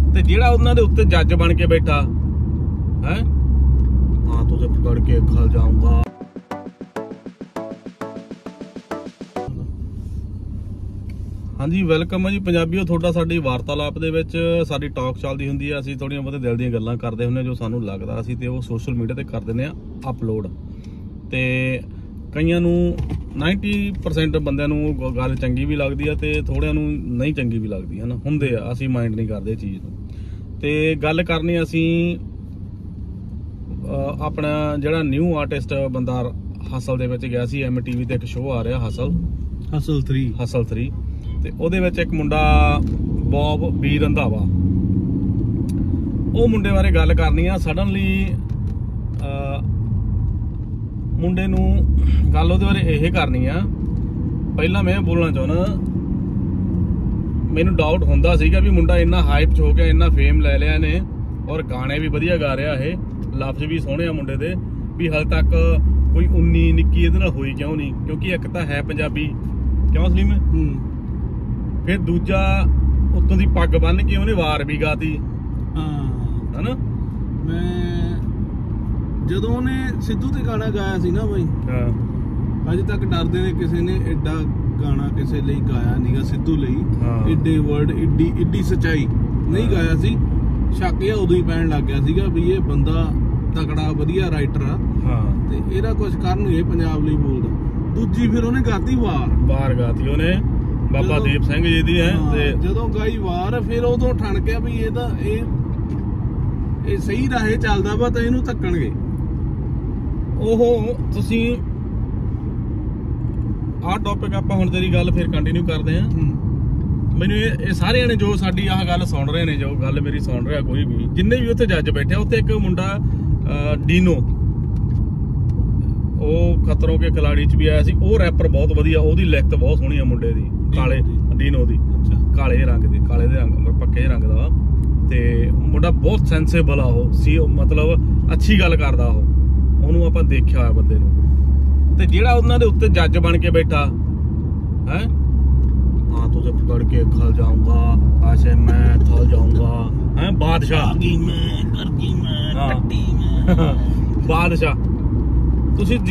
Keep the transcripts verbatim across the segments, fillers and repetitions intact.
ਤੇ ਜਿਹੜਾ ਉਹਨਾਂ ਦੇ ਉੱਤੇ ਜੱਜ ਬਣ ਕੇ ਬੈਠਾ ਹੈ ਹਾਂ ਤੁझे पकड़ के खा जाऊंगा। ਹਾਂਜੀ ਵੈਲਕਮ ਹੈ ਜੀ ਪੰਜਾਬੀਓ ਤੁਹਾਡਾ ਸਾਡੀ ਵਾਰਤਾਲਾਪ ਦੇ ਵਿੱਚ ਸਾਡੀ ਟਾਕ ਚੱਲਦੀ ਹੁੰਦੀ ਹੈ। ਅਸੀਂ ਥੋੜੀਆਂ ਬਹੁਤੇ ਦਿਲ ਦੀਆਂ ਗੱਲਾਂ ਕਰਦੇ ਹੁੰਦੇ ਜੋ ਸਾਨੂੰ ਲੱਗਦਾ ਅਸੀਂ ਤੇ ਉਹ ਸੋਸ਼ਲ ਮੀਡੀਆ ਤੇ ਕਰ ਦਿੰਦੇ ਆ ਅਪਲੋਡ। ਤੇ ਕਈਆਂ ਨੂੰ ਨੱਬੇ ਪਰਸੈਂਟ ਬੰਦਿਆਂ ਨੂੰ ਗੱਲ ਚੰਗੀ ਵੀ ਲੱਗਦੀ ਆ ਤੇ ਥੋੜਿਆਂ ਨੂੰ ਨਹੀਂ ਚੰਗੀ ਵੀ ਲੱਗਦੀ ਹੈ ਨਾ, ਹੁੰਦੇ ਆ, ਅਸੀਂ ਮਾਈਂਡ ਨਹੀਂ ਕਰਦੇ ਚੀਜ਼ ਨੂੰ। ਤੇ ਗੱਲ ਕਰਨੀ ਅਸੀਂ ਆਪਣਾ ਜਿਹੜਾ ਨਿਊ ਆਰਟਿਸਟ ਬੰਦਾ ਹਸਲ ਦੇ ਵਿੱਚ ਗਿਆ ਸੀ। ਐਮ ਟੀ ਵੀ ਤੇ ਇੱਕ ਸ਼ੋਅ ਆ ਰਿਹਾ hustle hustle three hustle three ਤੇ ਉਹਦੇ ਵਿੱਚ ਇੱਕ ਮੁੰਡਾ ਬੌਬ ਬੀ ਰੰਧਾਵਾ, ਉਹ ਮੁੰਡੇ ਬਾਰੇ ਗੱਲ ਕਰਨੀ ਆ। ਸਡਨਲੀ ਮੁੰਡੇ ਨੂੰ ਗੱਲ ਉਹਦੇ ਬਾਰੇ ਇਹ ਕਰਨੀ ਆ। ਪਹਿਲਾਂ ਮੈਂ ਬੋਲਣਾ ਚਾਹੁੰਦਾ, ਮੈਨੂੰ ਡਾਊਟ ਹੁੰਦਾ ਸੀਗਾ ਵੀ ਮੁੰਡਾ ਇੰਨਾ ਹਾਈਪ 'ਚ ਹੋ ਗਿਆ, ਇੰਨਾ ਫੇਮ ਲੈ ਲਿਆ ਇਹਨੇ ਔਰ ਗਾਣੇ ਵੀ ਵਧੀਆ ਗਾ ਰਿਹਾ, ਇਹ ਲਫ਼ਜ਼ ਵੀ ਸੋਹਣੇ ਆ ਮੁੰਡੇ ਦੇ, ਵੀ ਹਾਲੇ ਤੱਕ ਕੋਈ ਉੱਨੀ ਨਿੱਕੀ ਇਹਦੇ ਨਾਲ ਹੋਈ ਕਿਉਂ ਨਹੀਂ? ਕਿਉਂਕਿ ਇੱਕ ਤਾਂ ਹੈ ਪੰਜਾਬੀ, ਕਿਉਂ ਸਲੀਮ? ਫਿਰ ਦੂਜਾ ਉੱਤੋਂ ਦੀ ਪੱਗ ਬੰਨ ਕੇ ਉਹਨੇ ਵਾਰ ਵੀ ਗਾਤੀ। ਹਾਂ ਹਨਾ, ਮੈਂ ਜਦੋਂ ਉਹਨੇ ਸਿੱਧੂ ਤੇ ਗਾਣਾ ਗਾਇਆ ਸੀ ਨਾ ਬਈ, ਹਾਂ ਅਜੇ ਤੱਕ ਡਰਦੇ ਨੇ ਕਿਸੇ ਨੇ ਐਡਾ ਗਾਣਾ ਕਿਸੇ ਲਈ ਗਾਇਆ ਨਹੀਂਗਾ, ਸਿੱਧੂ ਲਈ ਏਡੇ ਵਰਡ ਏਡੀ ਏਡੀ ਸੱਚਾਈ ਨਹੀਂ ਗਾਇਆ ਸੀ। ਸ਼ੱਕ ਇਹ ਉਦੋਂ ਹੀ ਪੈਣ ਲੱਗ ਗਿਆ ਸੀਗਾ ਵੀ ਇਹ ਬੰਦਾ ਤਕੜਾ ਵਧੀਆ ਰਾਈਟਰ ਆ, ਹਾਂ ਤੇ ਇਹਦਾ ਕੁਝ ਕਰਨ ਇਹ ਪੰਜਾਬ ਲਈ ਬੋਲਦਾ। ਦੂਜੀ ਫਿਰ ਉਹਨੇ ਗਾਤੀ ਵਾਰ ਵਾਰ ਗਾਤੀ ਉਹਨੇ ਬਾਬਾ ਦੀਪ ਸਿੰਘ ਜੀ ਦੀ ਹੈ। ਤੇ ਜਦੋਂ ਗਾਈ ਵਾਰ ਫਿਰ ਉਦੋਂ ਠਣ ਗਿਆ ਵੀ ਇਹ ਤਾਂ ਇਹ ਇਹ ਸਹੀ ਰਾਹੇ ਚੱਲਦਾ ਵਾ ਤਾਂ ਇਹਨੂੰ ਧੱਕਣਗੇ। ਉਹ ਤੁਸੀਂ ਆਹ ਟੌਪਿਕ ਆਪਾਂ ਹੁਣ ਤੇਰੀ ਗੱਲ ਫਿਰ ਕੰਟੀਨਿਊ ਕਰਦੇ ਆਂ। ਮੈਨੂੰ ਇਹ ਇਹ ਸਾਰਿਆਂ ਨੇ ਜੋ ਸਾਡੀ ਆਹ ਗੱਲ ਸੁਣ ਰਹੇ ਨੇ, ਜੋ ਗੱਲ ਮੇਰੀ ਸੁਣ ਰਿਹਾ ਕੋਈ ਵੀ, ਜਿੰਨੇ ਵੀ ਉੱਥੇ ਜੱਜ ਬੈਠੇ, ਉੱਥੇ ਇੱਕ ਮੁੰਡਾ ਡੀਨੋ, ਉਹ ਖਤਰੋਂ ਕੇ ਖਿਲਾੜੀ 'ਚ ਵੀ ਆਇਆ ਸੀ। ਉਹ ਰੈਪਰ ਬਹੁਤ ਵਧੀਆ, ਉਹਦੀ ਲਿਖਤ ਬਹੁਤ ਸੋਹਣੀ ਆ ਮੁੰਡੇ ਦੀ, ਕਾਲੇ ਡੀਨੋ ਦੀ, ਕਾਲੇ ਰੰਗ ਦੀ, ਕਾਲੇ ਦੇ ਰੰਗ ਪੱਕੇ ਰੰਗ ਦਾ। ਤੇ ਮੁੰਡਾ ਬਹੁਤ ਸੈਂਸੇਬਲ ਆ, ਉਹ ਸੀ ਮਤਲਬ ਅੱਛੀ ਗੱਲ ਕਰਦਾ ਉਹ, ਉਹਨੂੰ ਆਪਾਂ ਦੇਖਿਆ ਹੋਇਆ ਬੰਦੇ ਨੂੰ। ਤੇ ਜਿਹੜਾ ਉਹਨਾਂ ਦੇ ਉੱਤੇ ਜੱਜ ਬਣ ਕੇ ਬੈਠਾ ਹੈ हाँ तुझे पकड़ के खा जाऊंगा, ऐसे मैं थल जाऊंगा, हैं बादशाह मैं करगी मैं टट्टी मैं बादशाह। ਤੁਸੀਂ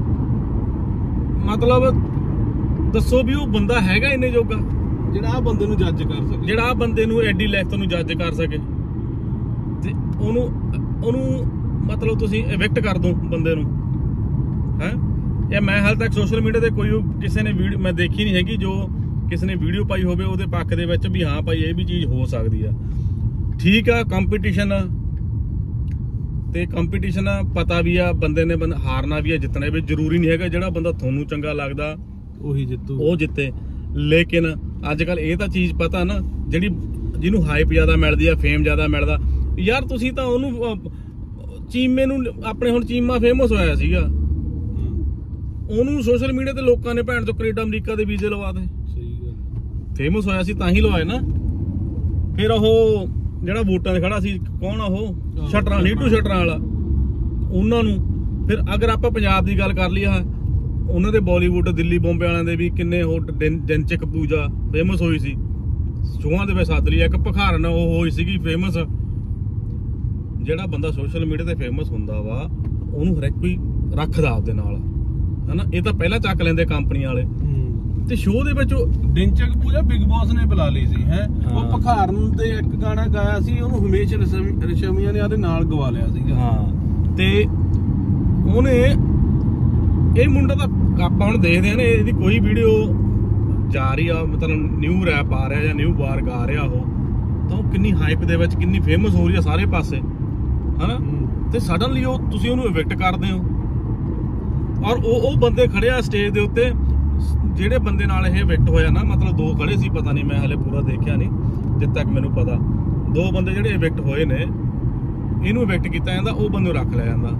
ਮਤਲਬ ਦੱਸੋ ਵੀ ਉਹ ਬੰਦਾ ਹੈਗਾ ਇੰਨੇ ਜੋਗਾ ਜਿਹੜਾ ਆ ਬੰਦੇ ਨੂੰ ਜੱਜ ਕਰ ਸਕੇ, ਜਿਹੜਾ ਆ ਬੰਦੇ ਨੂੰ ਐਡੀ ਲਿਖਤ ਨੂੰ ਜੱਜ ਕਰ ਸਕੇ ਤੇ ਉਹਨੂੰ ਉਹਨੂੰ ਮਤਲਬ ਤੁਸੀਂ ਇਵੈਕਟ ਕਰ ਦੋ ਬੰਦੇ ਨੂੰ ਹੈ। ਇਹ ਮੈਂ ਹਾਲ ਤੱਕ ਸੋਸ਼ਲ ਮੀਡੀਆ ਤੇ ਕੋਈ ਕਿਸੇ ਨੇ ਵੀਡੀਓ ਮੈਂ ਦੇਖੀ ਨਹੀਂ ਹੈਗੀ ਜੋ ਕਿਸੇ ਨੇ ਵੀਡੀਓ ਪਾਈ ਹੋਵੇ ਉਹਦੇ ਪੱਖ ਦੇ ਵਿੱਚ ਵੀ ਹਾਂ ਭਾਈ ਇਹ ਵੀ ਚੀਜ਼ ਹੋ ਸਕਦੀ ਆ। ਠੀਕ ਆ, ਕੰਪੀਟੀਸ਼ਨ ਤੇ ਕੰਪੀਟੀਸ਼ਨ ਪਤਾ ਵੀ ਆ, ਬੰਦੇ ਨੇ ਬੰਦਾ ਹਾਰਨਾ ਵੀ ਆ, ਜਿੱਤਣਾ ਵੀ। ਜ਼ਰੂਰੀ ਨਹੀਂ ਹੈਗਾ ਜਿਹੜਾ ਬੰਦਾ ਤੁਹਾਨੂੰ ਚੰਗਾ ਲੱਗਦਾ ਉਹੀ ਜਿੱਤੂ, ਉਹ ਜਿੱਤੇ। ਲੇਕਿਨ ਅੱਜ ਕੱਲ ਇਹ ਤਾਂ ਚੀਜ਼ ਪਤਾ ਨਾ, ਜਿਹੜੀ ਜਿਹਨੂੰ ਹਾਈਪ ਜ਼ਿਆਦਾ ਮਿਲਦੀ ਆ, ਫੇਮ ਜ਼ਿਆਦਾ ਮਿਲਦਾ। ਯਾਰ ਤੁਸੀਂ ਤਾਂ ਉਹਨੂੰ ਚੀਮੇ ਨੂੰ, ਆਪਣੇ ਹੁਣ ਚੀਮਾ ਫੇਮਸ ਹੋਇਆ ਸੀਗਾ, ਉਹਨੂੰ ਸੋਸ਼ਲ ਮੀਡੀਆ ਤੇ ਲੋਕਾਂ ਨੇ ਭੈਣ ਤੋਂ ਕੈਨੇਡਾ ਅਮਰੀਕਾ ਦੇ ਵੀਜ਼ੇ ਲਵਾ ਦੇ। ਫੇਮਸ ਹੋਇਆ ਸੀ ਤਾਂ ਹੀ ਲਵਾਏ ਨਾ। ਫਿਰ ਉਹ ਜਿਹੜਾ ਵੋਟਾਂ 'ਤੇ ਖੜਾ ਸੀ, ਕੌਣ ਆ ਉਹ, ਸ਼ਟਰਾਂ, ਨੀਟੂ ਸ਼ਟਰਾਂ ਵਾਲਾ, ਉਹਨਾਂ ਨੂੰ। ਫਿਰ ਅਗਰ ਆਪਾਂ ਪੰਜਾਬ ਦੀ ਗੱਲ ਕਰ ਲਈ ਆ, ਉਹਨਾਂ ਦੇ ਬਾਲੀਵੁੱਡ ਦਿੱਲੀ ਬੰਬੇ ਵਾਲਿਆਂ ਦੇ ਵੀ ਕਿੰਨੇ ਉਹ ਦਿਨਚਕ ਪੂਜਾ ਫੇਮਸ ਹੋਈ ਸੀ, ਸ਼ੋਆਂ ਦੇ ਵਿੱਚ ਸੱਦ ਲਈ। ਇੱਕ ਭਖਾਰਨ ਉਹ ਹੋਈ ਸੀਗੀ ਫੇਮਸ। ਜਿਹੜਾ ਬੰਦਾ ਸੋਸ਼ਲ ਮੀਡੀਆ ਤੇ ਫੇਮਸ ਹੁੰਦਾ ਵਾ ਉਹਨੂੰ ਹਰ ਇੱਕ ਕੋਈ ਰੱਖਦਾ ਆਪਦੇ ਨਾਲ, ਹਨਾ। ਇਹ ਤਾਂ ਪਹਿਲਾਂ ਚੱਕ ਲੈਂਦੇ ਕੰਪਨੀ ਵਾਲੇ। ਤੇ ਸ਼ੋਅ ਦੇ ਵਿੱਚ ਦਿਨਚਕ ਪੂਜਾ ਬਿਗ ਬੌਸ ਨੇ ਬੁਲਾ ਲਈ ਸੀ ਹੈ। ਉਹ ਭਖਾਰਨ ਤੇ ਇੱਕ ਗਾਣਾ ਗਾਇਆ ਸੀ, ਉਹਨੂੰ ਹਮੇਸ਼ ਰਸ਼ਮੀਆ ਨੇ ਉਹਦੇ ਨਾਲ ਗਵਾ ਲਿਆ ਸੀਗਾ। ਹਾਂ ਤੇ ਉਹਨੇ ਇਹ ਮੁੰਡਾ ਤਾਂ ਆਪਾਂ ਹੁਣ ਦੇਖਦੇ ਆ ਨਾ, ਇਹਦੀ ਕੋਈ ਵੀਡੀਓ ਜਾ ਰਹੀ ਆ, ਮਤਲਬ ਨਿਊ ਰੈਪ ਆ ਰਿਹਾ ਜਾਂ ਨਿਊ ਬਾਰ ਗਾ ਰਿਹਾ ਉਹ, ਤਾਂ ਉਹ ਕਿੰਨੀ ਹਾਈਪ ਦੇ ਵਿੱਚ ਕਿੰਨੀ ਫੇਮਸ ਹੋ ਰਹੀ ਆ ਸਾਰੇ ਪਾਸੇ, ਹਨਾ। ਤੇ ਸਡਨਲੀ ਉਹ ਤੁਸੀਂ ਉਹਨੂੰ ਇਵੈਕਟ ਕਰਦੇ ਹੋ ਔਰ ਉਹ ਉਹ ਬੰਦੇ ਖੜੇ ਆ ਸਟੇਜ ਦੇ ਉੱਤੇ, ਜਿਹੜੇ ਬੰਦੇ ਨਾਲ ਇਹ ਇਵੈਕਟ ਹੋਇਆ ਨਾ, ਮਤਲਬ ਦੋ ਖੜੇ ਸੀ, ਪਤਾ ਨਹੀਂ, ਮੈਂ ਹਲੇ ਪੂਰਾ ਦੇਖਿਆ ਨਹੀਂ, ਜਿੱਦ ਤੱਕ ਮੈਨੂੰ ਪਤਾ। ਦੋ ਬੰਦੇ ਜਿਹੜੇ ਇਵੈਕਟ ਹੋਏ ਨੇ, ਇਹਨੂੰ ਇਵੈਕਟ ਕੀਤਾ ਜਾਂਦਾ, ਉਹ ਬੰਦੇ ਨੂੰ ਰੱਖ ਲਿਆ ਜਾਂਦਾ।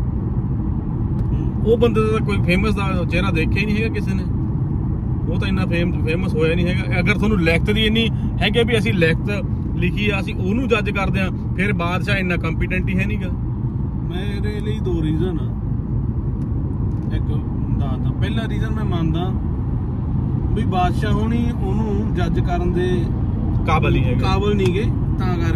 ਉਹ ਬੰਦੇ ਦਾ ਕੋਈ ਫੇਮਸ ਦਾ ਚਿਹਰਾ ਦੇਖਿਆ ਹੀ ਨਹੀਂ ਹੈਗਾ ਕਿਸੇ ਨੇ, ਉਹ ਤਾਂ ਇੰਨਾ ਫੇਮ ਫੇਮਸ ਹੋਇਆ ਨਹੀਂ ਹੈਗਾ। ਅਗਰ ਤੁਹਾਨੂੰ ਲਿਖਤ ਦੀ ਇੰਨੀ ਹੈਗੀ ਵੀ ਅਸੀਂ ਲਿਖਤ ਲਿਖੀ ਆ, ਅਸੀਂ ਉਹਨੂੰ ਜੱਜ ਕਰਦੇ ਆ, ਫਿਰ ਬਾਦਸ਼ਾਹ ਇੰਨਾ ਕੰਪੀਟੈਂਟ ਹੀ ਹੈ ਨਹੀਂਗਾ। ਮੇਰੇ ਲਈ ਦੋ ਰੀਜ਼ਨ ਆ। ਇੱਕ ਦੱਸਦਾ, ਪਹਿਲਾ ਰੀਜ਼ਨ ਮੈਂ ਮੰਨਦਾ ਵੀ ਬਾਦਸ਼ਾਹ ਹੋਣੀ ਉਹਨੂੰ ਜੱਜ ਕਰਨ ਦੇ ਕਾਬਲ ਹੀ ਹੈਗੇ, ਕਾਬਲ ਨਹੀਂ ਗੇ, ਤਾਂ ਕਰਕੇ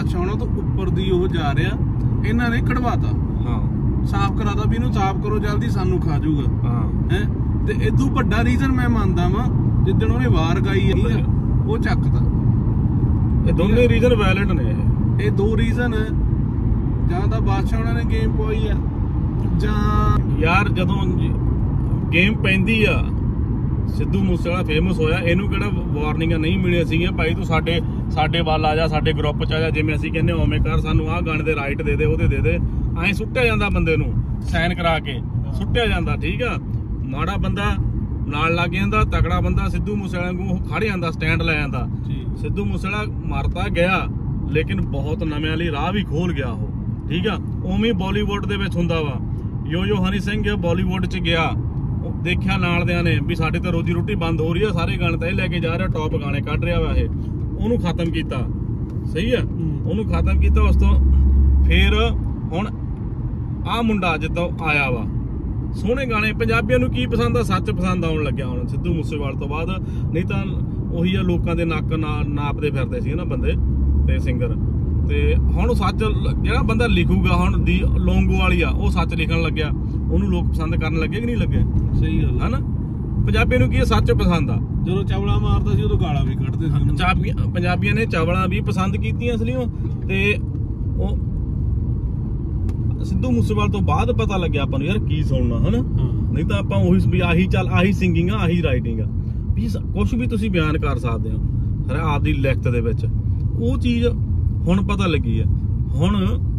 ਬਾਦਸ਼ਾਹਾਂ ਤੋਂ ਉੱਪਰ ਦੀ ਉਹ ਜਾ ਰਿਹਾ, ਇਹਨਾਂ ਨੇ ਕਢਵਾਤਾ, ਹਾਂ ਸਾਫ਼ ਕਰਾਤਾ ਵੀ ਇਹਨੂੰ ਸਾਫ਼ ਕਰੋ ਜਲਦੀ, ਸਾਨੂੰ ਖਾ ਜਾਊਗਾ। ਹਾਂ ਹੈ ਤੇ ਇਦੋਂ ਵੱਡਾ ਰੀਜ਼ਨ ਮੈਂ ਮੰਨਦਾ ਵਾਂ, ਜਿੱਦਣ ਉਹਨੇ ਵਾਰ ਗਾਈ ਹੈ ਉਹ ਚੱਕਦਾ। ਇਹ ਦੋਨੇ ਰੀਜ਼ਨ ਵੈਲਿਡ ਨੇ। ਇਹ ਇਹ ਦੋ ਰੀਜ਼ਨ ਜਾਂ ਤਾਂ ਬਾਦਸ਼ਾਹ ਉਹਨਾਂ ਨੇ ਗੇਮ ਪਵਾਈ ਆ, ਜਾਂ ਯਾਰ ਜਦੋਂ ਗੇਮ ਪੈਂਦੀ ਆ, ਸਿੱਧੂ ਮੂਸੇਵਾਲਾ ਫੇਮਸ ਹੋਇਆ, ਇਹਨੂੰ ਕਿਹੜਾ ਵਾਰਨਿੰਗਾਂ ਨਹੀਂ ਮਿਲੀਆਂ ਸੀਗੀਆਂ ਭਾਈ ਤੂੰ ਸਾਡੇ ਸਾਡੇ ਵੱਲ ਆ ਜਾ, ਸਾਡੇ ਗਰੁੱਪ ਚ ਆ ਜਾ, ਜਿਵੇਂ ਅਸੀਂ ਕਹਿੰਦੇ ਉਵੇਂ ਕਰ, ਸਾਨੂੰ ਆਹ ਗਾਣੇ ਦੇ ਰਾਈਟ ਦੇ ਦੇ, ਉਹਦੇ ਦੇ ਦੇ, ਐਂ ਸੁੱਟਿਆ ਜਾਂਦਾ ਬੰਦੇ ਨੂੰ ਸਾਈਨ ਕਰਾ ਕੇ ਸੁੱਟਿਆ ਜਾਂਦਾ। ਠੀਕ ਆ, ਮਾੜਾ ਬੰਦਾ ਨਾਲ ਲੱਗ ਜਾਂਦਾ, ਤਕੜਾ ਬੰਦਾ ਸਿੱਧੂ ਮੂਸੇਵਾਲੇ ਨੂੰ ਉਹ ਖੜ ਜਾਂਦਾ, ਸਟੈਂਡ ਲੈ ਜਾਂਦਾ। ਸਿੱਧੂ ਮੂਸੇਵਾਲਾ ਮਰਤਾ ਗਿਆ, ਲੇਕਿਨ ਬਹੁਤ ਨਵਿਆਂ ਲਈ ਰਾਹ ਵੀ ਖੋਲ ਗਿਆ ਉਹ। ਠੀਕ ਆ, ਉਵੇਂ ਬਾਲੀਵੁੱਡ ਦੇ ਵਿੱਚ ਹੁੰਦਾ ਵਾ। ਯੋ ਯੋ ਹਨੀ ਸਿੰਘ ਬਾਲੀਵੁੱਡ ਚ ਗਿਆ, ਦੇਖਿਆ ਨਾਲਦਿਆਂ ਨੇ ਵੀ ਸਾਡੇ ਤਾਂ ਰੋਜੀ ਰੋਟੀ ਬੰਦ ਹੋ ਰਹੀ ਆ, ਸਾਰੇ ਗਾਣੇ ਤਾਂ ਇਹ ਲੈ ਕੇ ਜਾ ਰਿਹਾ, ਟੌਪ ਗਾਣੇ ਕੱਢ ਰਿਹਾ ਵਾ ਇਹ, ਉਹਨੂੰ ਖਤਮ ਕੀਤਾ। ਸਹੀ ਆ, ਉਹਨੂੰ ਖਤਮ ਕੀਤਾ। ਉਸ ਤੋਂ ਫੇਰ ਹੁਣ ਆਹ ਮੁੰਡਾ ਜਿੱਦਾਂ ਆਇਆ ਵਾ, ਸੋਹਣੇ ਗਾਣੇ, ਪੰਜਾਬੀਆਂ ਨੂੰ ਕੀ ਪਸੰਦ ਆ, ਸੱਚ ਪਸੰਦ ਆਉਣ ਲੱਗਿਆ ਹੁਣ ਸਿੱਧੂ ਮੂਸੇਵਾਲੇ ਤੋਂ ਬਾਅਦ। ਨਹੀਂ ਤਾਂ ਉਹੀ ਆ, ਲੋਕਾਂ ਦੇ ਨੱਕ ਨਾਪਦੇ ਫਿਰਦੇ ਸੀ ਨਾ ਬੰਦੇ ਤੇ ਸਿੰਗਰ, ਤੇ ਹੁਣ ਸੱਚ ਜਿਹੜਾ ਬੰਦਾ ਲਿਖੂਗਾ, ਹੁਣ ਦੀ ਲੋਂਗੋ ਵਾਲੀ ਆ, ਉਹ ਸੱਚ ਲਿਖਣ ਲੱਗਿਆ, ਉਹਨੂੰ ਲੋਕ ਪਸੰਦ ਕਰਨ ਲੱਗੇ ਕਿ ਨਹੀਂ ਲੱਗੇ? ਸਹੀ ਗੱਲ ਹੈ ਨਾ। ਪੰਜਾਬੀਆਂ ਨੂੰ ਕੀ ਸੱਚ ਪਸੰਦ ਆ, ਜਦੋਂ ਚਾਵਲਾ ਮਾਰਦਾ ਸੀ ਉਦੋਂ ਗਾਲਾਂ ਵੀ ਕੱਢਦੇ ਸੀ। ਪੰਜਾਬੀਆਂ ਨੇ ਚਾਵਲਾਂ ਵੀ ਪਸੰਦ ਕੀਤੀਆਂ ਅਸਲੀਓ, ਤੇ ਉਹ ਸਿੱਧੂ ਮੂਸੇਵਾਲੇ ਤੋਂ ਬਾਅਦ ਪਤਾ ਲੱਗਿਆ ਆਪਾਂ ਨੂੰ ਯਾਰ ਕੀ ਸੁਣਨਾ, ਹਨਾ। ਨਹੀਂ ਤਾਂ ਆਪਾਂ ਉਹੀ ਵੀ ਆਹੀ ਚੱਲ, ਆਹੀ ਸਿੰਗਿੰਗ ਆ, ਆਹੀ ਰਾਈਟਿੰਗ ਆ, ਵੀ ਕੁਛ ਵੀ ਤੁਸੀਂ ਬਿਆਨ ਕਰ ਸਕਦੇ ਹੋ ਹਰ ਆਪਦੀ ਲਿਖਤ ਦੇ ਵਿੱਚ। ਉਹ ਚੀਜ਼ ਹੁਣ ਪਤਾ ਲੱਗੀ ਆ। ਹੁਣ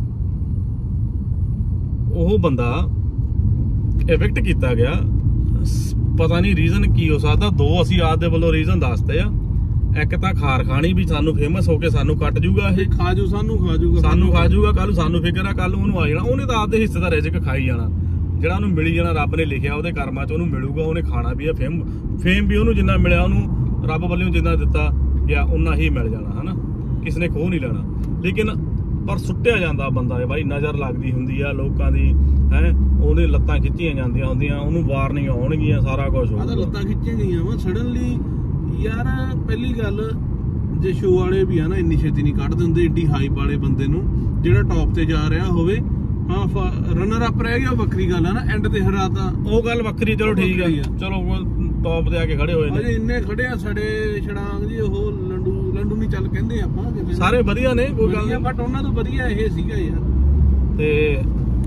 ਉਹ ਬੰਦਾ ਇਵੈਕਟ ਕੀਤਾ ਗਿਆ, ਪਤਾ ਨਹੀਂ ਰੀਜ਼ਨ ਕੀ ਹੋ ਸਕਦਾ। ਦੋ ਅਸੀਂ ਆਪਦੇ ਵੱਲੋਂ ਰੀਜ਼ਨ ਦੱਸਦੇ ਆ। ਇੱਕ ਤਾਂ ਖਾਰ ਖਾਣੀ ਵੀ ਸਾਨੂੰ ਫੇਮਸ ਹੋ ਕੇ ਸਾਨੂੰ ਕੱਟ ਜੂਗਾ, ਇਹ ਖਾ ਜੂ, ਸਾਨੂੰ ਖਾ ਜੂਗਾ, ਸਾਨੂੰ ਖਾ ਜੂਗਾ, ਕੱਲ ਸਾਨੂੰ ਫਿਕਰ ਆ ਕੱਲ ਉਹਨੂੰ ਆ ਜਾਣਾ। ਉਹਨੇ ਤਾਂ ਆਪਦੇ ਹਿੱਸੇ ਦਾ ਰਿਜ਼ਕ ਖਾਈ ਜਾਣਾ, ਜਿਹੜਾ ਉਹਨੂੰ ਮਿਲੀ ਜਾਣਾ, ਰੱਬ ਨੇ ਲਿਖਿਆ ਉਹਦੇ ਕਰਮਾਂ 'ਚ ਉਹਨੂੰ ਮਿਲੂਗਾ, ਉਹਨੇ ਖਾਣਾ ਵੀ ਆ। ਫੇਮ ਫੇਮ ਵੀ ਉਹਨੂੰ ਜਿੰਨਾ ਮਿਲਿਆ, ਉਹਨੂੰ ਰੱਬ ਵੱਲੋਂ ਜਿੰਨਾ ਦਿੱਤਾ ਗਿਆ ਉਨਾ ਹੀ ਮਿਲ ਜਾਣਾ, ਹਨਾ। ਕਿਸੇ ਨੇ ਖੋਹ ਨਹੀਂ ਲੈਣਾ। ਲੇਕਿਨ ਪਰ ਸੁੱਟਿਆ ਜਾਂਦਾ ਬੰਦਾ, ਬਾਈ ਨਜ਼ਰ ਲੱਗਦੀ ਹੁੰਦੀ ਆ ਲੋਕਾਂ ਦੀ, ਹੈ ਉਹਦੇ ਲੱਤਾਂ ਖਿੱਚੀਆਂ ਜਾਂਦੀਆਂ ਹੁੰਦੀਆਂ, ਉਹਨੂੰ ਵਾਰਨਿੰਗ ਆਉਣਗੀਆਂ, ਸਾਰਾ ਕੁਝ ਹੋਊਗਾ। ਲੱਤਾਂ ਖਿੱਚੀਆਂ ਗਈਆਂ ਵਾ ਸਡਨਲੀ। ਯਾਰ ਪਹਿਲੀ ਗੱਲ, ਜੇ ਸ਼ੋਅ ਵਾਲੇ ਵੀ ਆ ਨਾ ਇੰਨੀ ਛੇਤੀ ਨਹੀਂ ਕੱਢ ਦਿੰਦੇ ਏਡੀ ਹਾਈਪ ਵਾਲੇ ਬੰਦੇ ਨੂੰ, ਜਿਹੜਾ ਟੌਪ ਤੇ ਜਾ ਰਿਹਾ ਹੋਵੇ। ਹਾਂ ਰਨਰ ਅਪ ਰਹਿ ਗਿਆ, ਵੱਖਰੀ ਗੱਲ ਆ ਨਾ, ਐਂਡ ਤੇ ਹਰਾਤਾ, ਉਹ ਗੱਲ ਵੱਖਰੀ। ਚਲੋ ਠੀਕ ਆ, ਚਲੋ ਟੌਪ ਤੇ ਆ ਕੇ ਖੜੇ ਹੋਏ ਨੇ, ਇੰਨੇ ਖੜੇ ਆ ਸਾਡੇ ਛੜਾਂਗ ਜੀ। ਉਹ ਲੰਡੂ ਲੰਡੂ ਨਹੀਂ ਚੱਲ ਕਹਿੰਦੇ ਆਪਾਂ, ਸਾਰੇ ਵਧੀਆ ਨੇ, ਕੋਈ ਗੱਲ ਨਹੀਂ, ਬਟ ਉਹਨਾਂ ਤੋਂ ਵਧੀਆ ਇਹ ਸੀਗਾ ਯਾਰ। ਤੇ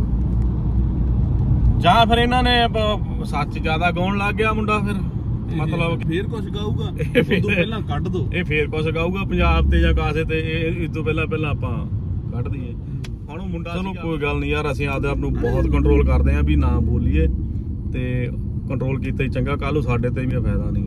ਜਾਂ ਫਿਰ ਇਹਨਾਂ ਨੇ ਸੱਚ ਜ਼ਿਆਦਾ ਗਾਉਣ ਲੱਗ ਗਿਆ ਮੁੰਡਾ, ਫਿਰ ਮਤਲਬ ਫੇਰ ਕੁਝ ਗਾਊਗਾ, ਉਦੋਂ ਪਹਿਲਾਂ ਕੱਢ ਦੋ। ਇਹ ਫੇਰ ਕੁਝ ਗਾਊਗਾ ਪੰਜਾਬ ਤੇ ਜਾਂ ਕਾਸੇ ਤੇ, ਇਹ ਇਸ ਤੋਂ ਪਹਿਲਾਂ ਪਹਿਲਾਂ ਆਪਾਂ ਕੱਢ ਦਈਏ। ਹੁਣ ਉਹ ਮੁੰਡਾ, ਚਲੋ ਕੋਈ ਗੱਲ ਨਹੀਂ ਯਾਰ, ਅਸੀਂ ਆਪਦੇ ਆਪ ਨੂੰ ਬਹੁਤ ਕੰਟਰੋਲ ਕਰਦੇ ਆਂ ਵੀ ਨਾ ਬੋਲੀਏ, ਤੇ ਕੰਟਰੋਲ ਕੀਤਾ ਹੀ ਚੰਗਾ, ਕੱਲ ਨੂੰ ਸਾਡੇ ਤੇ ਵੀ ਫਾਇਦਾ ਨਹੀਂ,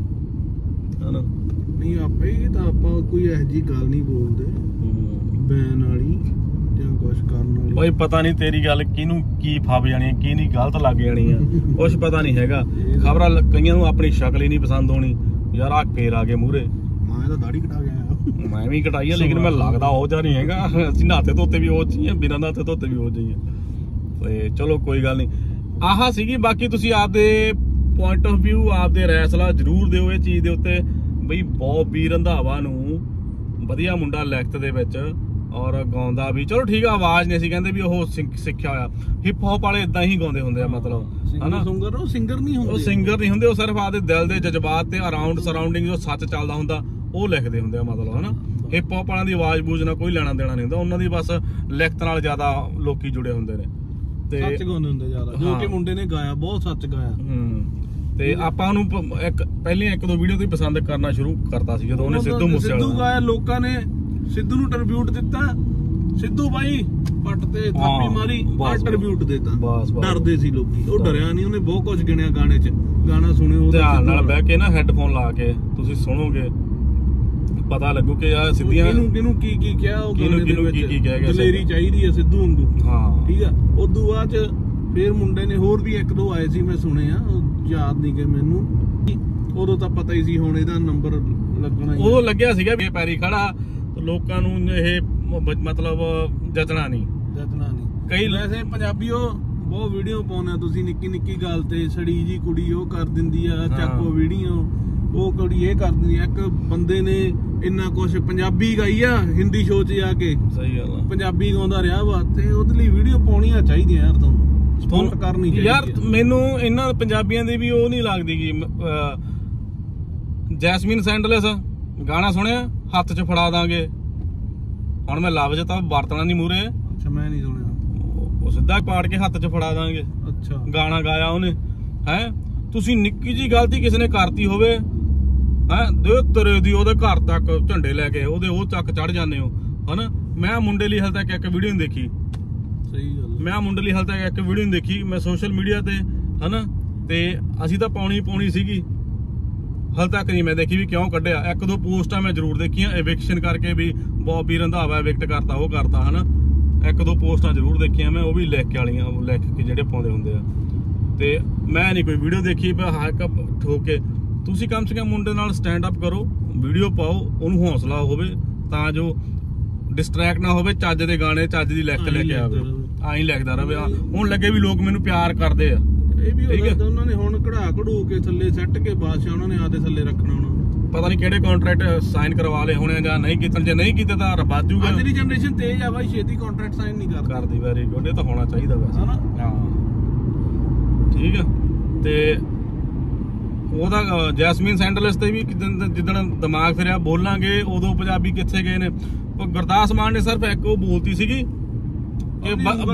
ਹਨਾ। ਨਹੀਂ ਆਪੇ ਹੀ ਤਾਂ ਆਪਾਂ ਕੋਈ ਇਹੋ ਜਿਹੀ ਗੱਲ ਨਹੀਂ ਬੋਲਦੇ ਬੈਨ ਵਾਲੀ ਜਾਂ ਕੁਛ ਕਰਨ ਵਾਲੀ। ਬਈ ਪਤਾ ਨਹੀਂ ਤੇਰੀ ਗੱਲ ਕਿਹਨੂੰ ਕੀ ਫੱਬ ਜਾਣੀ, ਕੀ ਨਹੀਂ ਗਲਤ ਲੱਗ ਜਾਣੀ ਆ, ਕੁਛ ਪਤਾ ਨਹੀਂ ਹੈਗਾ। ਖਬਰਾਂ ਕਈਆਂ ਨੂੰ ਆਪਣੀ ਸ਼ਕਲ ਹੀ ਨਹੀਂ ਪਸੰਦ ਹੋਣੀ, ਯਾਰ ਆ ਕੇਰ ਆ ਗਏ ਮੂਹਰੇ, ਮੈਂ ਤਾਂ ਦਾੜੀ ਕਟਾ ਗਿਆ, ਮੈਂ ਵੀ ਕਟਾਈ ਆ, ਲੇਕਿਨ ਮੈਂ ਲੱਗਦਾ ਉਹ ਜਿਹਾ ਨਹੀਂ ਹੈਗਾ। ਅਸੀਂ ਨਹਾਤੇ ਧੋਤੇ ਵੀ ਉਹ ਚ, ਬਿਨਾਂ ਨਹਾਤੇ ਧੋਤੇ ਵੀ ਉਹ ਜਿਹੀ ਆ। ਤੇ ਚਲੋ ਕੋਈ ਗੱਲ ਨਹੀਂ, ਆਹ ਸੀਗੀ। ਬਾਕੀ ਤੁਸੀਂ ਆਪਦੇ ਪੁਆਇੰਟ ਆਫ ਵਿਊ, ਆਪਦੇ ਰਾਏ ਸਲਾਹ ਜ਼ਰੂਰ ਦਿਓ ਇਹ ਚੀਜ਼ ਦੇ ਉੱਤੇ। ਬਈ ਬੌਬੀ ਰੰਧਾਵਾ ਨੂੰ ਵਧੀਆ ਮੁੰਡਾ ਲਿਖਤ ਦੇ ਵਿੱਚ ਔਰ ਗਾਉਂਦਾ ਵੀ, ਚਲੋ ਠੀਕ ਆ, ਆਵਾਜ਼ ਨਹੀਂ, ਅਸੀਂ ਕਹਿੰਦੇ ਵੀ ਉਹ ਸਿੱਖਿਆ ਹੋਇਆ। ਹਿਪ ਹੌਪ ਵਾਲੇ ਇਦਾਂ ਹੀ ਗਾਉਂਦੇ ਹੁੰਦੇ ਆ, ਮਤਲਬ ਹਨਾ। ਸਿੰਗਰ ਉਹ ਸਿੰਗਰ ਨਹੀਂ ਹੁੰਦੇ, ਉਹ ਸਿੰਗਰ ਨਹੀਂ ਹੁੰਦੇ, ਉਹ ਸਿਰਫ ਆਪਦੇ ਦਿਲ ਦੇ ਜਜ਼ਬਾਤ ਤੇ ਅਰਾਊਂਡ ਸਰਾਊਂਡਿੰਗ ਜੋ ਸੱਚ ਚੱਲਦਾ ਹੁੰਦਾ ਉਹ ਲਿਖਦੇ ਹੁੰਦੇ ਆ, ਮਤਲਬ ਹਨਾ। ਹਿਪ ਹੌਪ ਵਾਲਿਆਂ ਦੀ ਆਵਾਜ਼ ਬੂਝ ਨਾਲ ਕੋਈ ਲੈਣਾ ਦੇਣਾ ਨਹੀਂ ਹੁੰਦਾ, ਉਹਨਾਂ ਦੀ ਬਸ ਲਿਖਤ ਨਾਲ ਜ਼ਿਆਦਾ ਲੋਕੀ ਜੁੜੇ ਹੁੰਦੇ ਨੇ, ਤੇ ਸੱਚ ਗਾਉਂਦੇ ਹੁੰਦੇ ਜ਼ਿਆਦਾ। ਜੋ ਕਿ ਮੁੰਡੇ ਨੇ ਗਾਇਆ ਬਹੁਤ ਸੱਚ ਗਾਇਆ। ਹੂੰ, ਤੇ ਆਪਾਂ ਉਹਨੂੰ ਇੱਕ ਪਹਿਲੇ ਇੱਕ ਦੋ ਵੀਡੀਓ ਤੋਂ ਹੀ ਪਸੰਦ ਕਰਨਾ ਸ਼ੁਰੂ ਕਰਤਾ ਸੀ, ਜਦੋਂ ਉਹਨੇ ਸਿੱਧੂ ਮੂਸੇਵਾਲਾ ਸਿੱਧੂ ਗਾਇਆ, ਲੋਕਾਂ ਨੇ ਸਿੱਧੂ ਨੂੰ ਟ੍ਰਿਬਿਊਟ ਦਿੱਤਾ। ਸਿੱਧੂ ਬਾਈ ਪੱਟ ਤੇ ਥਾਪੀ ਮਾਰੀ, ਆ ਟ੍ਰਿਬਿਊਟ ਦਿੱਤਾ। ਡਰਦੇ ਸੀ ਲੋਕੀ, ਉਹ ਡਰਿਆ ਨਹੀਂ, ਉਹਨੇ ਬਹੁਤ ਕੁਝ ਗਿਣਿਆ ਗਾਣੇ 'ਚ। ਗਾਣਾ ਸੁਣਿਓ ਧਿਆਨ ਨਾਲ ਬਹਿ ਕੇ ਨਾ, ਹੈੱਡਫੋਨ ਲਾ ਕੇ ਤੁਸੀਂ ਸੁਣੋਗੇ, ਪਤਾ ਲੱਗੂ ਕਿ ਯਾਰ ਸਿੱਧੀਆਂ ਕਿਹਨੂੰ ਕਿਹਨੂੰ ਕੀ ਕੀ ਕਿਹਾ, ਉਹ ਕਿਹਨੂੰ ਕਿਹਨੂੰ ਕੀ ਕੀ ਕਹਿ ਗਿਆ। ਦਲੇਰੀ ਚਾਹੀਦੀ ਹੈ ਸਿੱਧੂ ਵਾਂਗੂ, ਹਾਂ ਠੀਕ ਆ। ਉਦੋਂ ਬਾਅਦ 'ਚ ਫੇਰ ਮੁੰਡੇ ਨੇ ਹੋਰ ਵੀ ਇੱਕ ਦੋ ਆਏ ਸੀ, ਮੈਂ ਸੁਣੇ ਆ, ਯਾਦ ਨਹੀਂ ਕਿ ਮੈਨੂੰ। ਉਦੋਂ ਤਾਂ ਪਤਾ ਹੀ ਸੀ ਹੁਣ ਇਹਦਾ ਨੰਬਰ ਲੱਗਣਾ, ਉਦੋਂ ਲੱਗਿਆ ਸੀਗਾ ਵੀ ਪੈਰੀ ਖੜਾ, ਲੋਕਾਂ ਨੂੰ ਇਹ ਮਤਲਬ ਜੱਜਣਾ ਨਹੀਂ ਜੱਜਣਾ ਨਹੀਂ। ਕਈ ਵੈਸੇ ਪੰਜਾਬੀਓ ਬਹੁਤ ਵੀਡੀਓ ਪਾਉਂਦੇ ਆ ਤੁਸੀਂ, ਨਿੱਕੀ ਨਿੱਕੀ ਗੱਲ ਤੇ ਸੜੀ ਜੀ ਕੁੜੀ ਉਹ ਕਰ ਦਿੰਦੀ ਆ, ਚੱਕੋ ਵੀਡੀਓ, ਉਹ ਕੁੜੀ ਇਹ ਕਰ ਦਿੰਦੀ ਆ। ਇੱਕ ਬੰਦੇ ਨੇ ਇੰਨਾ ਕੁਛ ਪੰਜਾਬੀ ਗਾਈ ਆ ਹਿੰਦੀ ਸ਼ੋਅ 'ਚ ਜਾ ਕੇ। ਸਹੀ ਗੱਲ ਆ, ਪੰਜਾਬੀ ਗਾਉਂਦਾ ਰਿਹਾ ਵਾ ਤੇ ਉਹਦੇ ਲਈ ਵੀਡੀਓ ਪਾਉਣੀਆਂ ਚਾਹੀਦੀਆਂ ਯਾਰ, ਤੁਹਾਨੂੰ ਸਪੋਰਟ ਕਰਨੀ ਚਾਹੀਦੀ ਯਾਰ। ਮੈਨੂੰ ਇਹਨਾਂ ਪੰਜਾਬੀਆਂ ਦੀ ਵੀ ਉਹ ਨਹੀਂ ਲੱਗਦੀ ਗੀ। ਜੈਸਮੀਨ ਸੈਂਡਲਸ ਗਾਣਾ ਸੁਣਿਆ, ਹੱਥ 'ਚ ਫੜਾ ਦਾਂਗੇ। ਹੁਣ ਮੈਂ ਲਫ਼ਜ਼ ਤਾਂ ਵਰਤਣਾ ਨਹੀਂ ਮੂਰੇ। ਅੱਛਾ, ਮੈਂ ਨਹੀਂ ਸੁਣਿਆ। ਉਹ ਸਿੱਧਾ ਪਾੜ ਕੇ ਹੱਥ 'ਚ ਫੜਾ ਦਾਂਗੇ। ਅੱਛਾ, ਗਾਣਾ ਗਾਇਆ ਉਹਨੇ ਹੈ। ਤੁਸੀਂ ਨਿੱਕੀ ਜੀ ਗਲਤੀ ਕਿਸੇ ਨੇ ਕਰਤੀ ਹੋਵੇ ਹੈ, ਦੇ ਤੇਰੇ ਦੀ ਉਹਦੇ ਘਰ ਤੱਕ ਝੰਡੇ ਲੈ ਕੇ ਉਹਦੇ ਉਹ ਤੱਕ ਚੜ ਜਾਂਦੇ ਹੋ ਹਨਾ। ਮੈਂ ਮੁੰਡੇ ਲਈ ਹਾਲੇ ਤੱਕ ਇੱਕ ਵੀਡੀਓ ਨਹੀਂ ਦੇਖੀ। ਸਹੀ ਗੱਲ। ਮੈਂ ਮੁੰਡੇ ਲਈ ਹਾਲੇ ਤੱਕ ਇੱਕ ਵੀਡੀਓ ਨਹੀਂ ਦੇਖੀ। ਮੈਂ ਸੋਸ਼ਲ ਮੀਡੀਆ ਤੇ ਹਨਾ, ਤੇ ਅਸੀਂ ਤਾਂ ਪਾਉਣੀ ਪਾਉਣੀ ਸੀਗੀ, ਹਾਲੇ ਤੱਕ ਨਹੀਂ ਮੈਂ ਦੇਖੀ ਵੀ ਕਿਉਂ ਕੱਢਿਆ। ਇੱਕ ਦੋ ਪੋਸਟਾਂ ਮੈਂ ਜ਼ਰੂਰ ਦੇਖੀਆਂ, ਐਵਿਕਸ਼ਨ ਕਰਕੇ ਵੀ ਬੌਬੀ ਰੰਧਾਵਾ ਐਵਿਕਟ ਕਰਤਾ, ਉਹ ਕਰਤਾ ਹਨਾ। ਇੱਕ ਦੋ ਪੋਸਟਾਂ ਜ਼ਰੂਰ ਦੇਖੀਆਂ ਮੈਂ, ਉਹ ਵੀ ਲਿਖ ਕੇ ਵਾਲੀਆਂ, ਉਹ ਲਿਖ ਕੇ ਜਿਹੜੇ ਪਾਉਂਦੇ ਹੁੰਦੇ ਆ। ਤੇ ਮੈਂ ਨਹੀਂ ਕੋਈ ਵੀਡੀਓ ਦੇਖੀ ਹਾਕ ਠੋਕ ਕੇ। ਤੁਸੀਂ ਕਮ ਸੇ ਕਮ ਮੁੰਡੇ ਨਾਲ ਸਟੈਂਡ ਅਪ ਕਰੋ, ਵੀਡੀਓ ਪਾਓ, ਉਹਨੂੰ ਹੌਸਲਾ ਹੋਵੇ ਤਾਂ ਜੋ ਡਿਸਟਰੈਕਟ ਨਾ ਹੋਵੇ, ਚੱਜ ਦੇ ਗਾਣੇ ਚੱਜ ਦੀ ਲਿਖਤ ਲੈ ਕੇ ਆਵੇ, ਆਈ ਲਿਖਦਾ ਰਵੇ। ਹੁਣ ਲੱਗੇ ਵੀ ਲੋਕ ਮੈਨੂੰ ਪਿਆਰ ਕਰਦੇ ਆ। ਇਹ ਵੀ ਉਹਨਾਂ ਨੇ ਹੁਣ ਕਢਾ ਕਢੂ ਕੇ ਥੱਲੇ ਸੱਟ ਕੇ ਬਾਦਸ਼ਾਹ ਉਹਨਾਂ ਨੇ ਆਦੇ ਥੱਲੇ ਰੱਖਣਾ ਹੋਣਾ। ਪਤਾ ਨਹੀਂ ਕਿਹੜੇ ਕੰਟਰੈਕਟ ਸਾਈਨ ਕਰਵਾ ਲਏ ਹੋਣੇ ਜਾਂ ਨਹੀਂ ਕੀਤੇ। ਜੇ ਨਹੀਂ ਕੀਤੇ ਤਾਂ ਰੱਬ ਜੂਗਾ। ਅੱਜ ਦੀ ਜਨਰੇਸ਼ਨ ਤੇਜ਼ ਆ ਬਾਈ, ਛੇਤੀ ਕੰਟਰੈਕਟ ਸਾਈਨ ਨਹੀਂ ਕਰਦੀ ਕਰਦੀ। ਵੈਰੀ ਗੁੱਡ, ਇਹ ਤਾਂ ਹੋਣਾ ਚਾਹੀਦਾ ਵੈਸੇ ਹਨਾ। ਹਾਂ ਠੀਕ ਆ। ਤੇ ਉਹਦਾ ਜੈਸਮੀਨ ਸੈਂਡਲਸ ਤੇ ਵੀ ਜਿੱਦਣ ਦਿਮਾਗ ਫਿਰਿਆ ਬੋਲਾਂਗੇ, ਉਦੋਂ ਪੰਜਾਬੀ ਕਿੱਥੇ ਗਏ ਨੇ। ਗੁਰਦਾਸ ਮਾਨ ਨੇ ਸਿਰਫ ਇੱਕ ਉਹ ਬੋਲਤੀ ਸੀਗੀ ਕਿ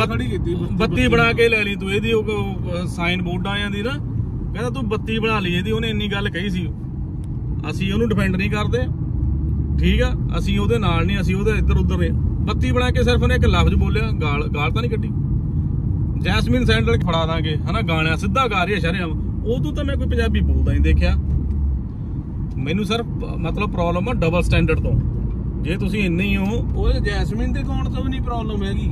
ਬੱਤੀ ਬਣਾ ਕੇ ਲੈ ਲਈ ਤੂੰ ਇਹਦੀ, ਉਹ ਸਾਈਨ ਬੋਰਡਾਂ ਦੀ ਨਾ, ਕਹਿੰਦਾ ਤੂੰ ਬੱਤੀ ਬਣਾ ਲਈ ਇਹਦੀ। ਉਹਨੇ ਇੰਨੀ ਗੱਲ ਕਹੀ ਸੀ। ਅਸੀਂ ਉਹਨੂੰ ਡਿਫੈਂਡ ਨਹੀਂ ਕਰਦੇ, ਠੀਕ ਆ, ਅਸੀਂ ਉਹਦੇ ਨਾਲ ਨਹੀਂ, ਅਸੀਂ ਉਹਦੇ ਇੱਧਰ ਉੱਧਰ ਨੇ। ਬੱਤੀ ਬਣਾ ਕੇ ਸਿਰਫ ਉਹਨੇ ਇੱਕ ਲਫ਼ਜ਼ ਬੋਲਿਆ, ਗਾਲ ਗਾਲ ਤਾਂ ਨਹੀਂ ਕੱਢੀ। ਜੈਸਮੀਨ ਸੈਂਡਲ ਫੜਾ ਦਾਂਗੇ ਹਨਾ, ਗਾਣਾ ਸਿੱਧਾ ਗਾ ਰਹੀ ਹੈ ਸ਼ਰੇਆਮ। ਉਦੋਂ ਤਾਂ ਮੈਂ ਕੋਈ ਪੰਜਾਬੀ ਬੋਲਦਾ ਨਹੀਂ ਦੇਖਿਆ। ਮੈਨੂੰ ਸਿਰਫ ਮਤਲਬ ਪ੍ਰੋਬਲਮ ਆ ਡਬਲ ਸਟੈਂਡਰਡ ਤੋਂ। ਜੇ ਤੁਸੀਂ ਇੰਨੇ ਹੀ ਹੋ, ਉਹ ਜੈਸਮੀਨ ਦੇ ਗਾਉਣ ਤੋਂ ਵੀ ਨਹੀਂ ਪ੍ਰੋਬਲਮ ਹੈਗੀ,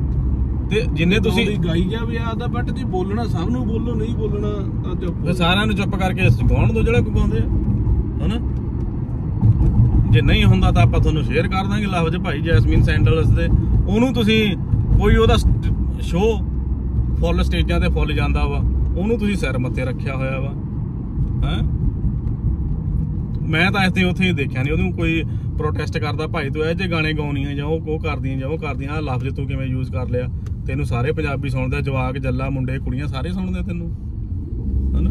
ਤੇ ਜਿੰਨੇ ਤੁਸੀਂ ਗਾਈ ਜਾਵੇ ਆਦਾ, ਬਟ ਜੇ ਬੋਲਣਾ ਸਭ ਨੂੰ ਬੋਲੋ, ਨਹੀਂ ਬੋਲਣਾ ਤਾਂ ਚੁੱਪ। ਸਾਰਿਆਂ ਨੂੰ ਚੁੱਪ ਕਰਕੇ ਗਾਉਣ ਦੋ ਜਿਹੜਾ ਕੋਈ ਗਾਉਂਦੇ ਆ ਹਨਾ। ਜੇ ਨਹੀਂ ਹੁੰਦਾ ਤਾਂ ਆਪਾਂ ਤੁਹਾਨੂੰ ਸ਼ੇਅਰ ਕਰ ਦਾਂਗੇ ਲਫ਼ਜ਼ ਭਾਈ ਜੈਸਮੀਨ ਸੈਂਡਲਸ ਦੇ। ਉਹਨੂੰ ਤੁਸੀਂ ਕੋਈ ਉਹਦਾ ਸ਼ੋਅ ਫੁੱਲ ਸਟੇਜਾਂ ਤੇ ਫੁੱਲ ਜਾਂਦਾ ਵਾ, ਉਹਨੂੰ ਤੁਸੀਂ ਸਿਰ ਮੱਥੇ ਰੱਖਿਆ ਹੋਇਆ ਵਾ ਹੈ। ਮੈਂ ਤਾਂ ਇੱਥੇ ਉੱਥੇ ਦੇਖਿਆ ਨਹੀਂ ਉਹਨੂੰ ਕੋਈ ਪ੍ਰੋਟੈਸਟ ਕਰਦਾ, ਭਾਈ ਤੂੰ ਇਹ ਜੇ ਗਾਣੇ ਗਾਉਣੀਆਂ ਜਾਂ ਉਹ ਉਹ ਕਰਦੀਆਂ ਜਾਂ ਉਹ ਕਰਦੀਆਂ, ਆਹ ਲਫ਼ਜ਼ ਤੂੰ ਕਿਵੇਂ ਯੂਜ਼ ਕਰ ਲਿਆ। ਤੈਨੂੰ ਸਾਰੇ ਪੰਜਾਬੀ ਸੁਣਦੇ, ਜਵਾਕ ਜੱਲਾ ਮੁੰਡੇ ਕੁੜੀਆਂ ਸਾਰੇ ਸੁਣਦੇ ਤੈਨੂੰ ਹਨਾ।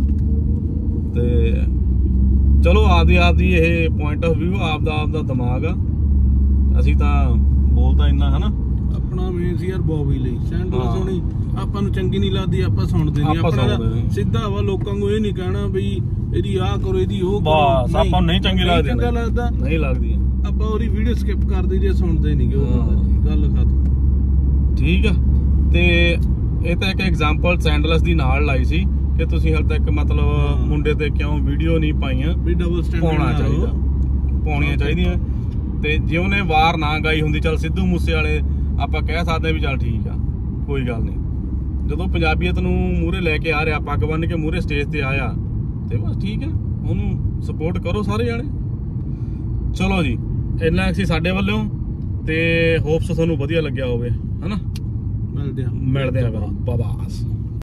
ਤੇ ਚਲੋ ਆਪਦੀ ਆਪਦੀ ਇਹ ਪੁਆਇੰਟ ਆਫ ਵਿਊ, ਆਪਦਾ ਆਪਦਾ ਦਿਮਾਗ ਆ। ਅਸੀਂ ਤਾਂ ਬੋਲਤਾ ਇੰਨਾ ਹਨਾ। ਆਪਣਾ ਮੇਨ ਸੀ ਯਾਰ ਬੌਬੀ ਲਈ ਸੈਂਡਲ ਸੁਣੀ, ਆਪਾਂ ਨੂੰ ਚੰਗੀ ਨਹੀਂ ਲੱਗਦੀ, ਆਪਾਂ ਸੁਣਦੇ ਨਹੀਂ। ਆਪਣਾ ਸਿੱਧਾ ਵਾ, ਲੋਕਾਂ ਨੂੰ ਇਹ ਨਹੀਂ ਕਹਿਣਾ ਬਈ ਇਹਦੀ ਆਹ ਕਰੋ, ਇਹਦੀ ਉਹ ਕਰੋ। ਬਸ ਆਪਾਂ ਨੂੰ ਨਹੀਂ ਚੰਗੀ ਲੱਗਦੀ, ਚੰਗਾ ਲੱਗਦਾ ਨਹੀਂ ਲੱਗਦੀ, ਆਪਾਂ ਉਹਦੀ ਵੀਡੀਓ ਸਕਿਪ ਕਰ ਦਈਏ, ਸੁਣਦੇ ਨਹੀਂ ਗੇ। ਉਹ ਗੱਲ ਖਤਮ, ਠੀਕ ਆ। ਤੇ ਇਹ ਤਾਂ ਇੱਕ ਐਗਜ਼ਾਮਪਲ ਸੈਂਡਲਸ ਦੀ ਨਾਲ ਲਾਈ ਸੀ ਕਿ ਤੁਸੀਂ ਹਾਲੇ ਤੱਕ ਮਤਲਬ ਮੁੰਡੇ ਤੇ ਕਿਉਂ ਵੀਡੀਓ ਨਹੀਂ ਪਾਈਆਂ, ਵੀ ਡਬਲ ਸਟੈਂਡਰਡ ਪਾਉਣਾ ਚਾਹੀਦਾ, ਪਾਉਣੀਆਂ ਚਾਹੀਦੀਆਂ। ਤੇ ਜੇ ਉਹਨੇ ਵਾਰ ਨਾ ਗਾਈ ਹੁੰਦੀ, ਚੱਲ ਸਿੱਧੂ ਮੂਸੇ ਵਾਲੇ ਆਪਾਂ ਕਹਿ ਸਕਦੇ ਵੀ ਚੱਲ ਠੀਕ ਆ, ਕੋਈ ਗੱਲ ਨਹੀਂ। ਜਦੋਂ ਪੰਜਾਬੀਅਤ ਨੂੰ ਮੂਹਰੇ ਲੈ ਕੇ ਆ ਰਿਹਾ, ਪੱਗ ਬੰਨ ਕੇ ਮੂਹਰੇ ਸਟੇਜ ਤੇ ਆਇਆ, ਤੇ ਬਸ ਠੀਕ ਹੈ, ਉਹਨੂੰ ਸਪੋਰਟ ਕਰੋ ਸਾਰੇ ਜਾਣੇ। ਚਲੋ ਜੀ, ਇੰਨਾ ਸੀ ਸਾਡੇ ਵੱਲੋਂ, ਤੇ ਹੋਪਸ ਤੁਹਾਨੂੰ ਵਧੀਆ ਲੱਗਿਆ ਹੋਵੇ ਹਨਾ। ਮਿਲਦੇ ਆ ਮਿਲਦੇ ਆ ਬਾਬਾਸ।